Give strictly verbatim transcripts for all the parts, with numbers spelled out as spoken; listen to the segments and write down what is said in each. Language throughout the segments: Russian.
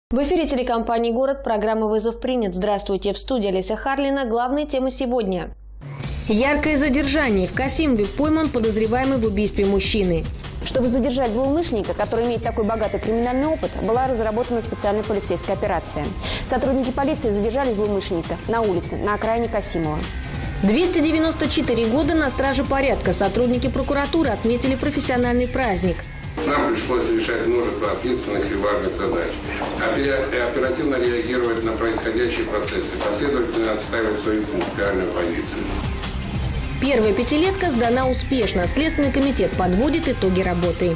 В эфире телекомпании «Город» программа «Вызов принят». Здравствуйте, в студии Олеся Харлина. Главные темы сегодня. Яркое задержание. В Касимове пойман подозреваемый в убийстве мужчины. Чтобы задержать злоумышленника, который имеет такой богатый криминальный опыт, была разработана специальная полицейская операция. Сотрудники полиции задержали злоумышленника на улице, на окраине Касимова. двести девяносто четыре года на страже порядка. Сотрудники прокуратуры отметили профессиональный праздник. Нам пришлось решать множество ответственных и важных задач. Оперативно реагировать на происходящие процессы, последовательно отстаивать свою принципиальную позицию. Первая пятилетка сдана успешно. Следственный комитет подводит итоги работы.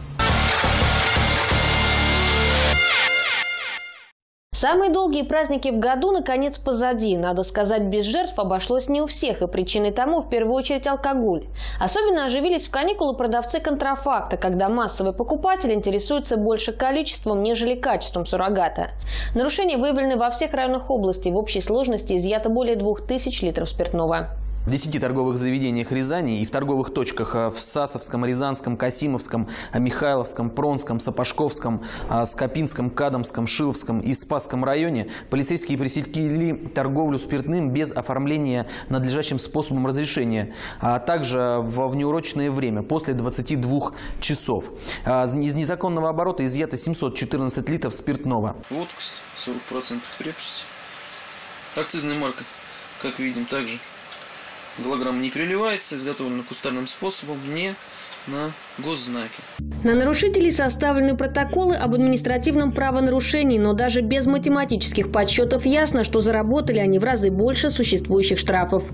Самые долгие праздники в году, наконец, позади. Надо сказать, без жертв обошлось не у всех, и причиной тому в первую очередь алкоголь. Особенно оживились в каникулы продавцы контрафакта, когда массовый покупатель интересуется больше количеством, нежели качеством суррогата. Нарушения выявлены во всех районах области. В общей сложности изъято более двух тысяч литров спиртного. В десяти торговых заведениях Рязани и в торговых точках в Сасовском, Рязанском, Касимовском, Михайловском, Пронском, Сапожковском, Скопинском, Кадамском, Шиловском и Спасском районе полицейские пресекли торговлю спиртным без оформления надлежащим способом разрешения, а также во внеурочное время, после двадцати двух часов. Из незаконного оборота изъято семьсот четырнадцать литров спиртного. Водка сорок процентов крепости. Акцизная марка, как видим, также. Голограмма не переливается, изготовлена кустарным способом, не на госзнаке. На нарушителей составлены протоколы об административном правонарушении, но даже без математических подсчетов ясно, что заработали они в разы больше существующих штрафов.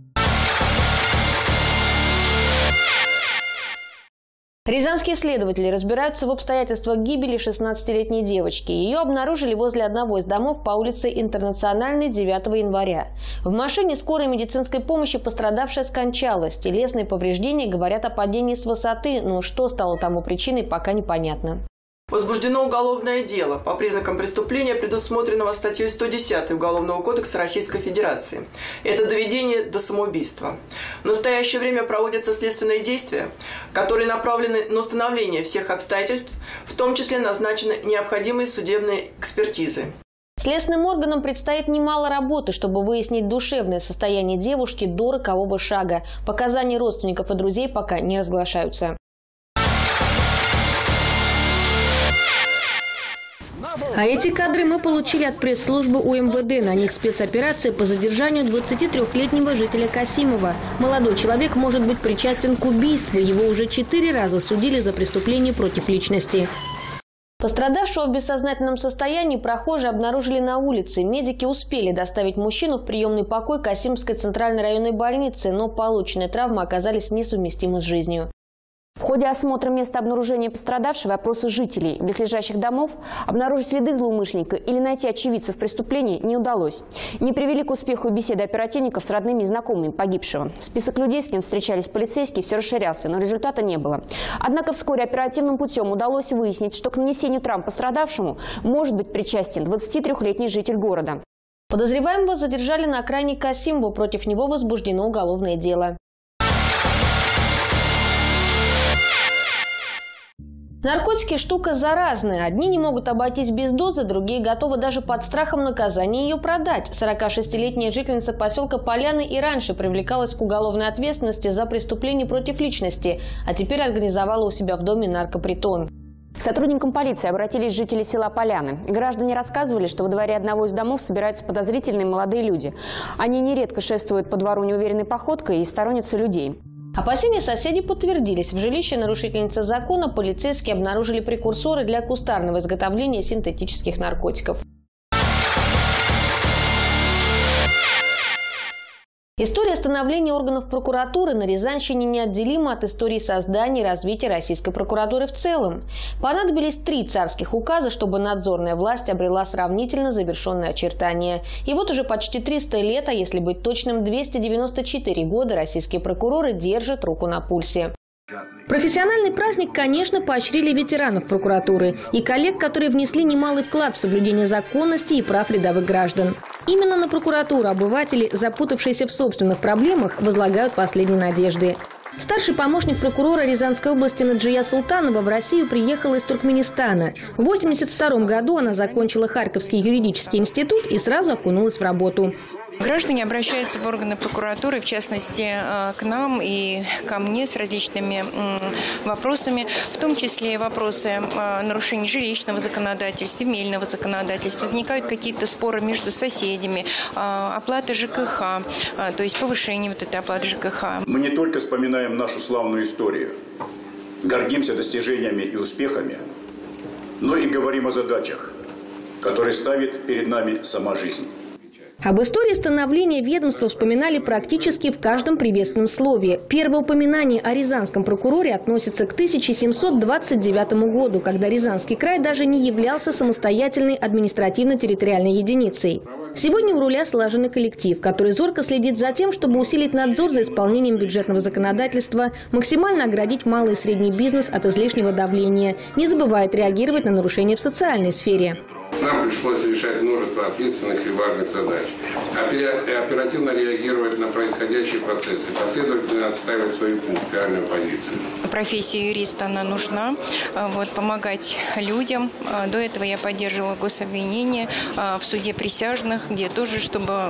Рязанские следователи разбираются в обстоятельствах гибели шестнадцатилетней девочки. Ее обнаружили возле одного из домов по улице Интернациональной девятого января. В машине скорой медицинской помощи пострадавшая скончалась. Телесные повреждения говорят о падении с высоты, но что стало тому причиной, пока непонятно. Возбуждено уголовное дело по признакам преступления, предусмотренного статьей сто десять Уголовного кодекса Российской Федерации. Это доведение до самоубийства. В настоящее время проводятся следственные действия, которые направлены на установление всех обстоятельств, в том числе назначены необходимые судебные экспертизы. Следственным органам предстоит немало работы, чтобы выяснить душевное состояние девушки до рокового шага. Показания родственников и друзей пока не разглашаются. А эти кадры мы получили от пресс-службы У Эм Вэ Дэ. На них спецоперация по задержанию двадцатитрёхлетнего жителя Касимова. Молодой человек может быть причастен к убийству. Его уже четыре раза судили за преступление против личности. Пострадавшего в бессознательном состоянии прохожие обнаружили на улице. Медики успели доставить мужчину в приемный покой Касимовской центральной районной больницы, но полученные травмы оказались несовместимы с жизнью. В ходе осмотра места обнаружения пострадавшего и опроса жителей близлежащих домов обнаружить следы злоумышленника или найти очевидцев преступления не удалось. Не привели к успеху беседы оперативников с родными и знакомыми погибшего. Список людей, с кем встречались полицейские, все расширялся, но результата не было. Однако вскоре оперативным путем удалось выяснить, что к нанесению травм пострадавшему может быть причастен двадцатитрёхлетний житель города. Подозреваемого задержали на окраине Касимова. Против него возбуждено уголовное дело. Наркотики – штука заразная. Одни не могут обойтись без дозы, другие готовы даже под страхом наказания ее продать. сорокашестилетняя жительница поселка Поляны и раньше привлекалась к уголовной ответственности за преступление против личности, а теперь организовала у себя в доме наркопритон. К сотрудникам полиции обратились жители села Поляны. Граждане рассказывали, что во дворе одного из домов собираются подозрительные молодые люди. Они нередко шествуют по двору неуверенной походкой и сторонятся людей. Опасения соседей подтвердились. В жилище нарушительницы закона полицейские обнаружили прекурсоры для кустарного изготовления синтетических наркотиков. История становления органов прокуратуры на Рязанщине неотделима от истории создания и развития российской прокуратуры в целом. Понадобились три царских указа, чтобы надзорная власть обрела сравнительно завершенные очертания. И вот уже почти триста лет, а если быть точным, двести девяносто четыре года, российские прокуроры держат руку на пульсе. Профессиональный праздник, конечно, поощрили ветеранов прокуратуры и коллег, которые внесли немалый вклад в соблюдение законности и прав рядовых граждан. Именно на прокуратуру обыватели, запутавшиеся в собственных проблемах, возлагают последние надежды. Старший помощник прокурора Рязанской области Наджия Султанова в Россию приехала из Туркменистана. В тысяча девятьсот восемьдесят втором году она закончила Харьковский юридический институт и сразу окунулась в работу. Граждане обращаются в органы прокуратуры, в частности, к нам и ко мне с различными вопросами, в том числе вопросы нарушений жилищного законодательства, земельного законодательства. Возникают какие-то споры между соседями, оплаты ЖКХ, то есть повышение вот этой оплаты ЖКХ. Мы не только вспоминаем нашу славную историю, гордимся достижениями и успехами, но и говорим о задачах, которые ставит перед нами сама жизнь. Об истории становления ведомства вспоминали практически в каждом приветственном слове. Первое упоминание о рязанском прокуроре относится к тысяча семьсот двадцать девятому году, когда Рязанский край даже не являлся самостоятельной административно-территориальной единицей. Сегодня у руля слаженный коллектив, который зорко следит за тем, чтобы усилить надзор за исполнением бюджетного законодательства, максимально оградить малый и средний бизнес от излишнего давления, не забывает реагировать на нарушения в социальной сфере. Нам пришлось решать множество ответственных и важных задач. Оперативно реагировать на происходящие процессы, последовательно отстаивать свою принципиальную позицию. Профессия юриста, она нужна, вот, помогать людям. До этого я поддерживала гособвинение в суде присяжных, где тоже, чтобы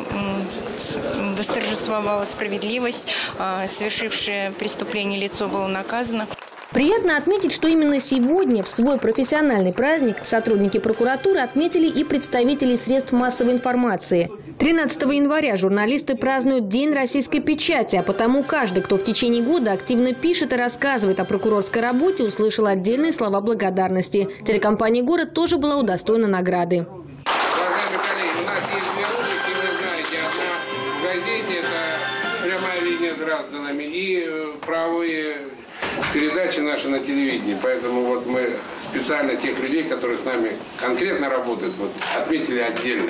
восторжествовала справедливость, совершившее преступление лицо было наказано. Приятно отметить, что именно сегодня, в свой профессиональный праздник, сотрудники прокуратуры отметили и представителей средств массовой информации. тринадцатого января журналисты празднуют День российской печати, а потому каждый, кто в течение года активно пишет и рассказывает о прокурорской работе, услышал отдельные слова благодарности. Телекомпания «Город» тоже была удостоена награды. Уважаемые коллеги, у нас есть две рубрики, вы знаете. Одна в газете, это прямая линия с гражданами, и правовые передачи наши на телевидении. Поэтому вот мы специально тех людей, которые с нами конкретно работают, вот, отметили отдельно.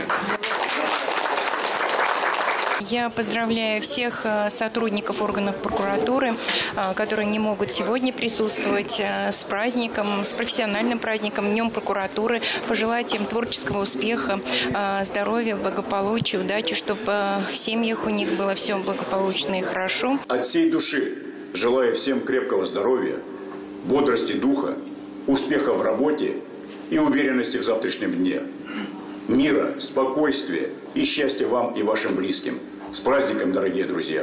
Я поздравляю всех сотрудников органов прокуратуры, которые не могут сегодня присутствовать, с праздником, с профессиональным праздником, Днем прокуратуры. Пожелать им творческого успеха, здоровья, благополучия, удачи, чтобы в семьях у них было все благополучно и хорошо. От всей души желаю всем крепкого здоровья, бодрости духа, успеха в работе и уверенности в завтрашнем дне. Мира, спокойствия и счастья вам и вашим близким. С праздником, дорогие друзья!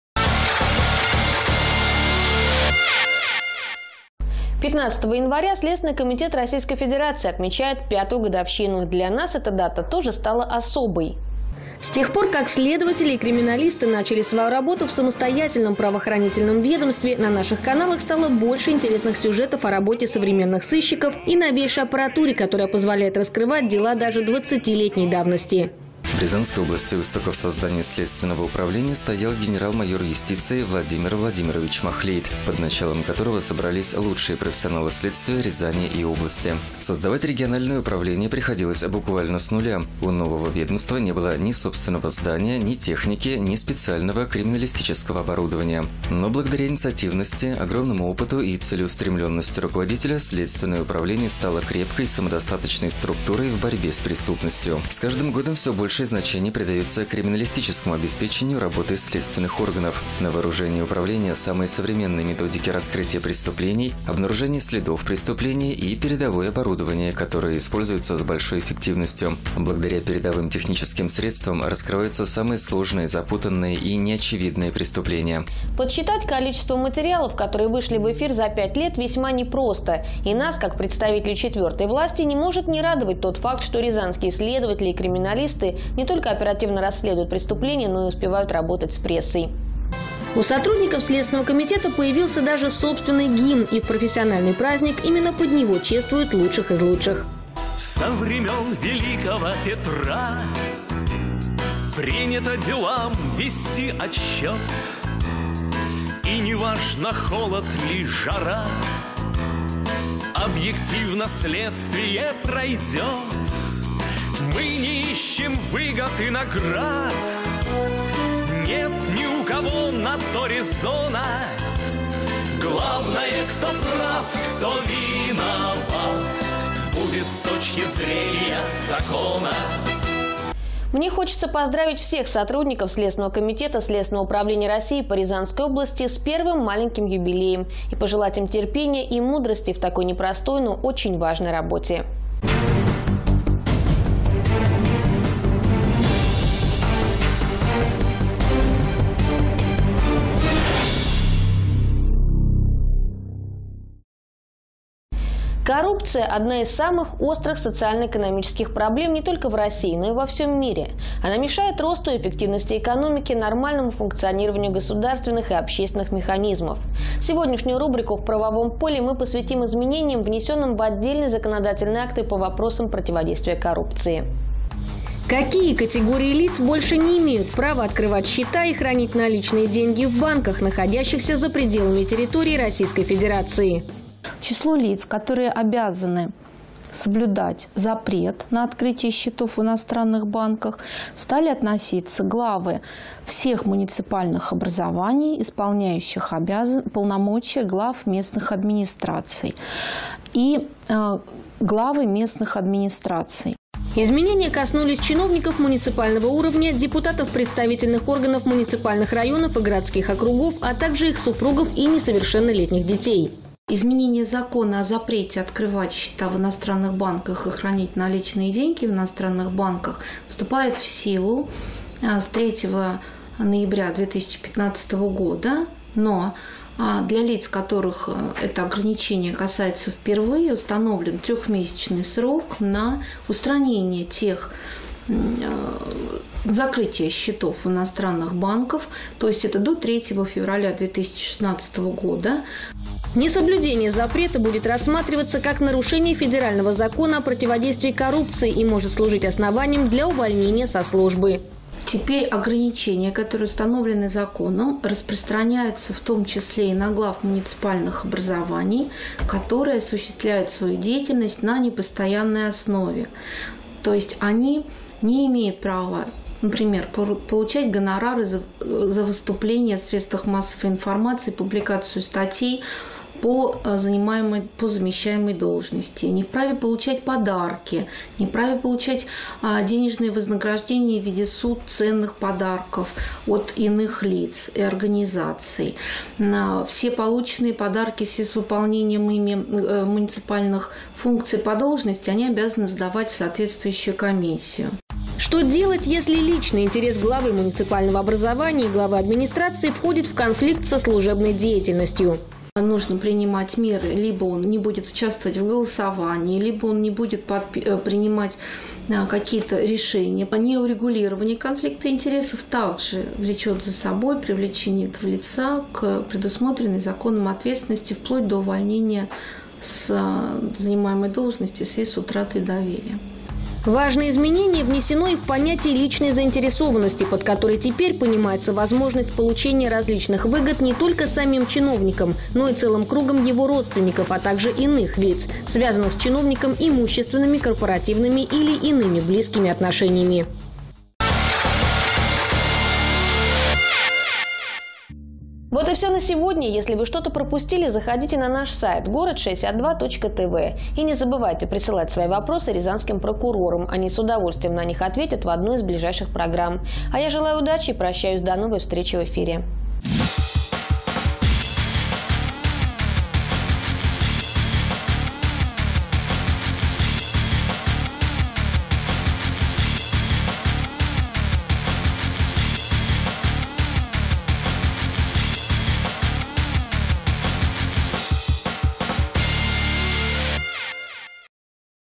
пятнадцатого января Следственный комитет Российской Федерации отмечает пятую годовщину. Для нас эта дата тоже стала особой. С тех пор, как следователи и криминалисты начали свою работу в самостоятельном правоохранительном ведомстве, на наших каналах стало больше интересных сюжетов о работе современных сыщиков и новейшей аппаратуре, которая позволяет раскрывать дела даже двадцатилетней давности. В Рязанской области у истоков создания следственного управления стоял генерал-майор юстиции Владимир Владимирович Махлейд, под началом которого собрались лучшие профессионалы следствия Рязани и области. Создавать региональное управление приходилось буквально с нуля. У нового ведомства не было ни собственного здания, ни техники, ни специального криминалистического оборудования. Но благодаря инициативности, огромному опыту и целеустремленности руководителя следственное управление стало крепкой, самодостаточной структурой в борьбе с преступностью. С каждым годом все больше значение придается криминалистическому обеспечению работы следственных органов. На вооружении управления самые современные методики раскрытия преступлений, обнаружения следов преступления и передовое оборудование, которое используется с большой эффективностью. Благодаря передовым техническим средствам раскрываются самые сложные, запутанные и неочевидные преступления. Подсчитать количество материалов, которые вышли в эфир за пять лет, весьма непросто. И нас, как представителей четвертой власти, не может не радовать тот факт, что рязанские следователи и криминалисты не только оперативно расследуют преступления, но и успевают работать с прессой. У сотрудников Следственного комитета появился даже собственный гимн, и в профессиональный праздник именно под него чествуют лучших из лучших. Со времен великого Петра принято делам вести отчет, и неважно, холод ли жара, объективно следствие пройдет. Мы не ищем выгод и наград, нет ни у кого на то резона. Главное, кто прав, кто виноват, будет с точки зрения закона. Мне хочется поздравить всех сотрудников Следственного комитета Следственного управления России по Рязанской области с первым маленьким юбилеем и пожелать им терпения и мудрости в такой непростой, но очень важной работе. Коррупция – одна из самых острых социально-экономических проблем не только в России, но и во всем мире. Она мешает росту и эффективности экономики, нормальному функционированию государственных и общественных механизмов. Сегодняшнюю рубрику «В правовом поле» мы посвятим изменениям, внесенным в отдельные законодательные акты по вопросам противодействия коррупции. Какие категории лиц больше не имеют права открывать счета и хранить наличные деньги в банках, находящихся за пределами территории Российской Федерации? Число лиц, которые обязаны соблюдать запрет на открытие счетов в иностранных банках, стали относиться главы всех муниципальных образований, исполняющих обязан... полномочия глав местных администраций и э, главы местных администраций. Изменения коснулись чиновников муниципального уровня, депутатов представительных органов муниципальных районов и городских округов, а также их супругов и несовершеннолетних детей. Изменение закона о запрете открывать счета в иностранных банках и хранить наличные деньги в иностранных банках вступает в силу с третьего ноября две тысячи пятнадцатого года, но для лиц, которых это ограничение касается впервые, установлен трехмесячный срок на устранение тех закрытие счетов в иностранных банках, то есть это до третьего февраля две тысячи шестнадцатого года. Несоблюдение запрета будет рассматриваться как нарушение федерального закона о противодействии коррупции и может служить основанием для увольнения со службы. Теперь ограничения, которые установлены законом, распространяются в том числе и на глав муниципальных образований, которые осуществляют свою деятельность на непостоянной основе. То есть они не имеют права, например, получать гонорары за, за выступление в средствах массовой информации, публикацию статей по занимаемой, по замещаемой должности, не вправе получать подарки, не вправе получать а, денежные вознаграждения в виде суд ценных подарков от иных лиц и организаций. А, все полученные подарки в связи с выполнением ими э, муниципальных функций по должности они обязаны сдавать в соответствующую комиссию. Что делать, если личный интерес главы муниципального образования и главы администрации входит в конфликт со служебной деятельностью? Нужно принимать меры, либо он не будет участвовать в голосовании, либо он не будет принимать какие-то решения. Неурегулирование конфликта интересов также влечет за собой привлечение этого лица к предусмотренной законом ответственности вплоть до увольнения с занимаемой должности в связи с утратой доверия. Важное изменение внесено и в понятие личной заинтересованности, под которой теперь понимается возможность получения различных выгод не только самим чиновником, но и целым кругом его родственников, а также иных лиц, связанных с чиновником имущественными, корпоративными или иными близкими отношениями. Вот и все на сегодня. Если вы что-то пропустили, заходите на наш сайт город шестьдесят два точка тв. И не забывайте присылать свои вопросы рязанским прокурорам. Они с удовольствием на них ответят в одной из ближайших программ. А я желаю удачи и прощаюсь до новой встречи в эфире.